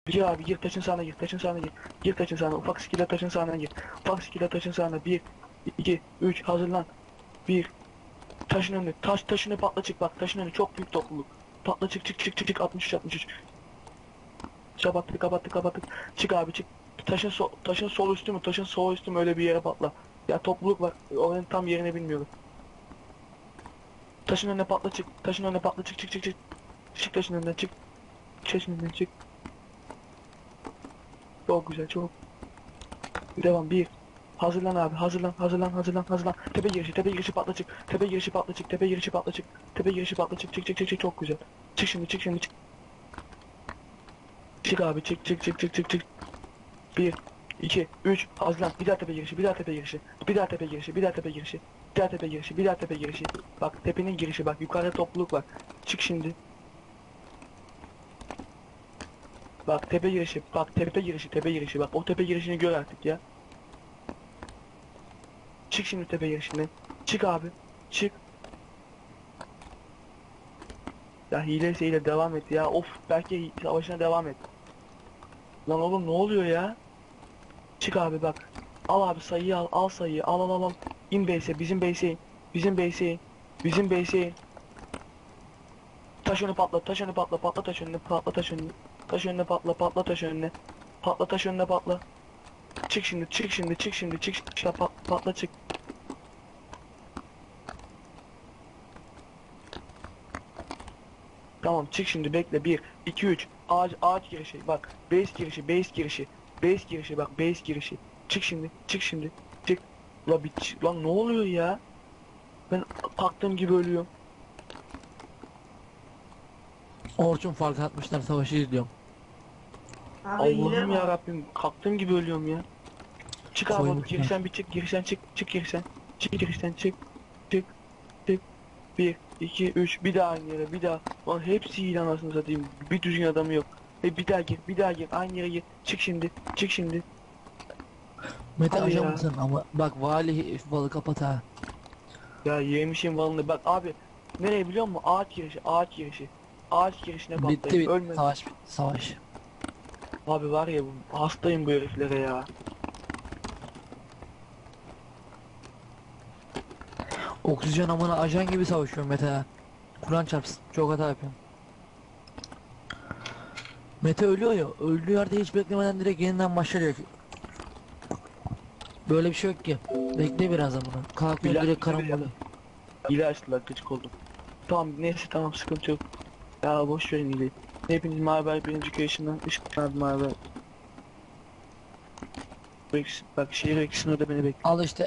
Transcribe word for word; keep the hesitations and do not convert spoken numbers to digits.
Gir abi, gir taşın sağına, gir taşın sağına, gir. Gir taşın sağına, ufak skille taşın sağına gir. Ufak skille taşın sağına. Bir, iki, üç, hazırlan. Bir, taşın önüne, taş taşın önüne patla çık bak, taşın önüne çok büyük topluluk. Patla çık çık çık çık çık, altmış üç altmış üç. Kapattık kapattık kapattık. Çık abi çık. Taşın sol, taşın sol üstü mü, taşın sol üstü mü, öyle bir yere patla. Ya topluluk var, oranın tam yerini bilmiyorum. Taşın önüne patla çık, taşın önüne patla çık çık çık çık. Çık taşın önünden çık. Taşın önünden çık. Çok güzel, çok. Devam. Bir. Hazırlan abi, hazırlan hazırlan hazırlan hazırlan. Tepe girişi, tepe girişi patla çık. Tepe girişi patla çık, tepe girişi patla çık. Tepe girişi patla çık çık çık çık çık, çok güzel. Çık şimdi, çık şimdi, çık. Çık abi, çık çık çık çık çık çık. Bir, iki, üç, hazırlan. Bir daha tepe girişi, bir daha tepe girişi. Bir daha tepe girişi, bir daha tepe girişi. Bir daha tepe girişi, bir daha tepe girişi. Bak tepenin girişi, bak yukarıda topluluk var. Çık şimdi. Bak tepe girişi, bak tepe girişi, tepe girişi. Bak o tepe girişini gör artık ya. Çık şimdi tepe girişinden. Çık abi. Çık. Ya hileyse hile devam et ya. Of, belki savaşına devam et. Lan oğlum ne oluyor ya? Çık abi bak. Al abi sayıyı al. Al sayıyı. Al al al al. İn base'e. Bizim base'e in. Bizim base'e in. Bizim base'e in. Taş önü patla. Taş önü patla. Patla taş önüne. Patla taş önüne. Taş önüne patla. Patla taş önüne. Patla taş önüne patla. Çık şimdi. Çık şimdi. Çık şimdi. Çık şimdi. Pat, patla çık. Tamam çık şimdi, bekle. Bir, iki, üç. Ağaç, ağaç girişi. Bak. Base girişi, base girişi. Base girişi bak, base girişi. Çık şimdi, çık şimdi. Çık. La bir çık- lan ne oluyor ya? Ben kalktığım gibi ölüyorum. Orçun fark atmışlar, savaşı izliyorum. Abi hile Allah'ım ya var. Rabbim, kalktığım gibi ölüyorum ya. Çık abi, Koymuşlar. girişten bir çık, girişten çık, çık girişten. Çık girişten çık. Çık, çık. Bir, iki, üç. Bir daha aynı yere, bir daha. Lan hepsi iyi anasını satayım. Bir düzgün adamı yok. E bir daha gir, bir daha gir. Aynı yere gir. Çık şimdi, çık şimdi. Mete Hadi ajan ya. mısın ama bak vali balı kapat ha. Ya yemişim valını. Bak abi, nereye biliyor musun? Ağaç girişi, ağaç girişi. Ağaç girişine Bitti patlayın. bitti, Ölme. savaş bitti, savaş. Abi var ya, bu- hastayım bu heriflere ya. Oksijen amına ajan gibi savaşıyorum Mete ha. Kur'an çarpsın, çok hata yapıyorum. Mete ölüyor ya, öldüğü yerde hiç beklemeden direkt yeniden başlıyor. Böyle bir şey yok ki. Bekle biraz amına. Kalkıyor İlaç direkt bize bir karambole. hile açtılar, gıcık oldum. Tamam neyse, tamam sıkıntı yok. Ya boş verin hileyi. Hepiniz mavi birinci köy işinden Işık abi mavi. Bak şehir ekşisinde de beni bekle. Al işte